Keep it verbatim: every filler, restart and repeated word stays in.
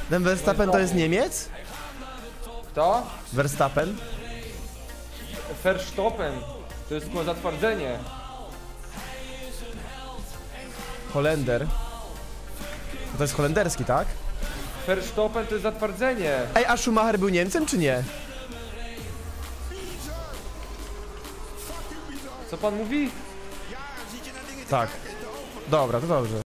Ten Verstappen to jest Niemiec? Kto? Verstappen? Verstappen. To jest tylko zatwardzenie. Holender. To jest holenderski, tak? Verstappen to jest zatwardzenie. Ej, a Schumacher był Niemcem, czy nie? Co pan mówi? Tak. Dobra, to dobrze.